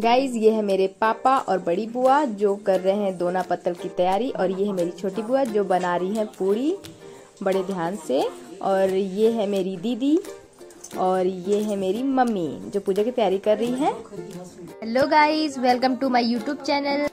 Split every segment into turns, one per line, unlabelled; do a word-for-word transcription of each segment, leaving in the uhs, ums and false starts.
Guys ये है मेरे पापा और बड़ी बुआ जो कर रहे हैं दोना पत्तल की तैयारी, और ये है मेरी छोटी बुआ जो बना रही है पूरी बड़े ध्यान से, और ये है मेरी दीदी, और ये है मेरी मम्मी जो पूजा की तैयारी कर रही है। Hello guys, welcome to my YouTube channel.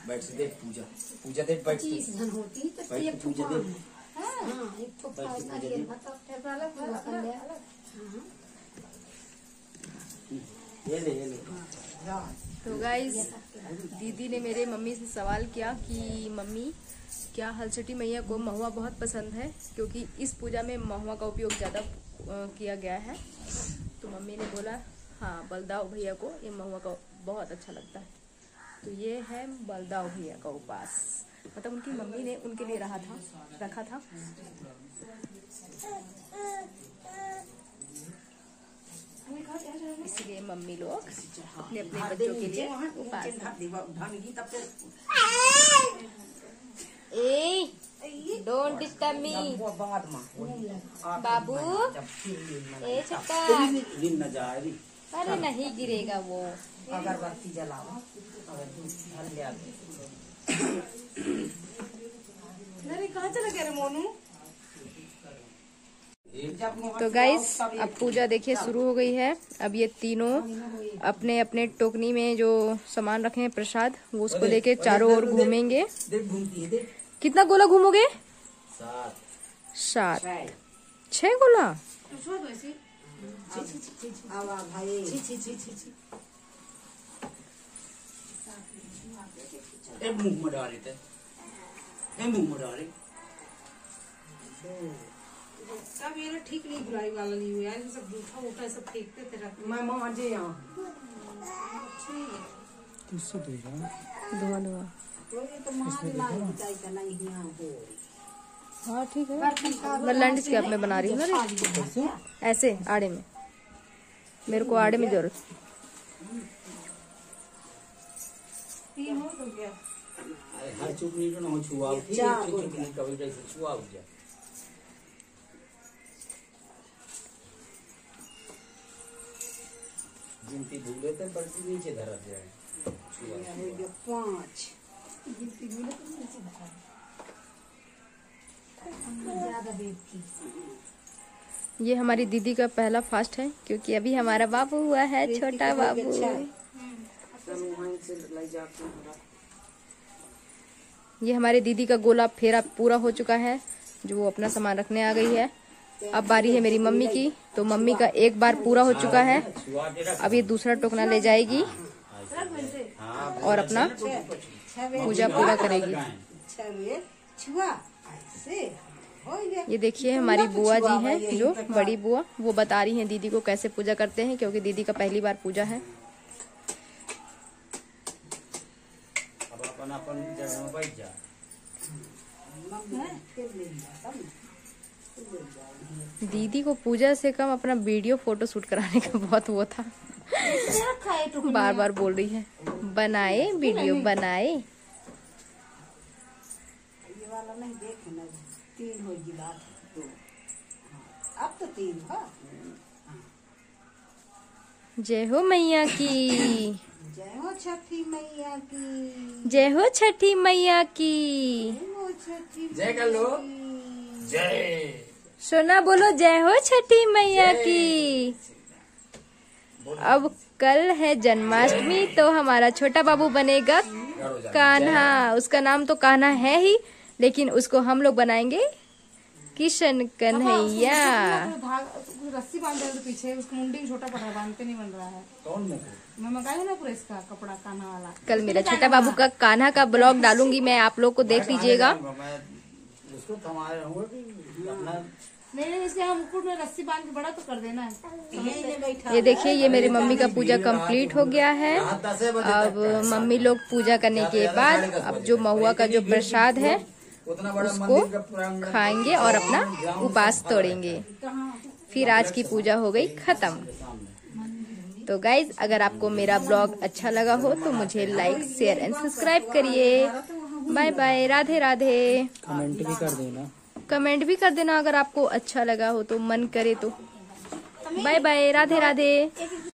बैठ से देख पूजा पूजा देख बैठ से
धन होती तो एक
पूजा देख
हां एक तो फायदा ये मतलब ठेपरा अलग पूरा कर ले अलग
ये ले ये ले।
तो गाइस दीदी ने मेरे मम्मी से सवाल किया कि मम्मी क्या हलचटी मैया को महुआ बहुत पसंद है, क्योंकि इस पूजा में महुआ का उपयोग ज़्यादा किया गया है। तो मम्मी ने बोला हाँ बलदाव भैया को ये महुआ का बहुत अच्छा लगता है। तो ये है बलदाव भैया का उपास, मतलब उनकी मम्मी ने उनके लिए रहा था रखा था। इसलिए मम्मी लोग अपने अपने बच्चों के लिए उपास। ए डोंट डिस्टर्ब मी बाबू। ए छोटा अरे नहीं गिरेगा वो।
अगरबत्ती जलाओ अरे कहाँ चला गया रे मोनू।
तो गाइस अब पूजा देखिए शुरू हो गई है। अब ये तीनों अपने अपने टोकनी में जो सामान रखे हैं प्रसाद, वो उसको लेके चारों ओर घूमेंगे। कितना गोला घूमोगे? सात छह गोला।
मुंह में डाले थे मुंह में डाले
सब ये ठीक नहीं बुराई वाला नहीं हुआ है। सब जूठा वूठा सब फेंकते थे रखते। मैं मां जे यहां
किससे दे रहा
धुआं धुआं
ये तो मां ना बताई का नहीं यहां हो।
हाँ ठीक है। मैं लंच कैप में बना रही हूँ ना ऐसे आड़े में, मेरे को आड़े में जरूरत।
तीन हो तो गया।
अरे हर चुप नहीं तो ना छुआ उठी चुप नहीं कभी जैसे छुआ उठ जाए। गिनती भूले थे बल्कि नीचे धरा जाए
पाँच गिनती भूले तो नीचे धरा ज्यादा देर की।
ये हमारी दीदी का पहला फास्ट है, क्योंकि अभी हमारा बाबू हुआ है, छोटा बाबू। ये हमारे दीदी का गोला फेरा पूरा हो चुका है, जो वो अपना सामान रखने आ गई है। अब बारी है मेरी मम्मी की, तो मम्मी का एक बार पूरा हो चुका है। अब ये दूसरा टोकना ले जाएगी और अपना पूजा पूरा करेगी। ये देखिए हमारी बुआ जी हैं, जो बड़ी बुआ, वो बता रही हैं दीदी को कैसे पूजा करते हैं, क्योंकि दीदी का पहली बार पूजा है।
अब अपन अपन जगह में बैठ जा।
दीदी को पूजा से कम अपना वीडियो फोटो शूट कराने का बहुत वो था। बार बार बोल रही है बनाए वीडियो बनाए।
ये वाला नहीं देखे ना, तीन होगी बात तो अब तो तीन है।
जय हो मैया की,
जय हो छठी मैया की,
जय हो छठी मैया की।
जय कर लो, जय
सोना बोलो जय हो छठी मैया की। अब कल है जन्माष्टमी, तो हमारा छोटा बाबू बनेगा कान्हा। उसका नाम तो कान्हा है ही, लेकिन उसको हम लोग बनाएंगे किशन कन्हैया।
रस्सी बांध दे पीछे, उसको मुंडी में छोटा पड़ा बांधते नहीं बन रहा है। कौन मैं मंगाई ना पूरा इसका कपड़ा कान्हा वाला।
कल मेरा छोटा बाबू का कान्हा का ब्लॉग डालूंगी मैं, आप लोग को देख लीजिएगा।
नहीं नहीं इसके हम मुकुट में रस्सी बांध के बड़ा तो कर देना है।
ये देखिए ये मेरी मम्मी का पूजा कंप्लीट हो गया है। अब मम्मी लोग पूजा करने के बाद अब जो महुआ का जो प्रसाद है उसको खाएंगे और अपना उपास तोड़ेंगे। फिर आज की पूजा हो गई खत्म। तो गाइज अगर आपको मेरा ब्लॉग अच्छा लगा हो तो मुझे लाइक शेयर एंड सब्सक्राइब करिए। Bye bye, Radhe Radhe.
Comment भी कर देना,
कमेंट भी कर देना अगर आपको अच्छा लगा हो तो, मन करे तो। Bye bye, Radhe Radhe.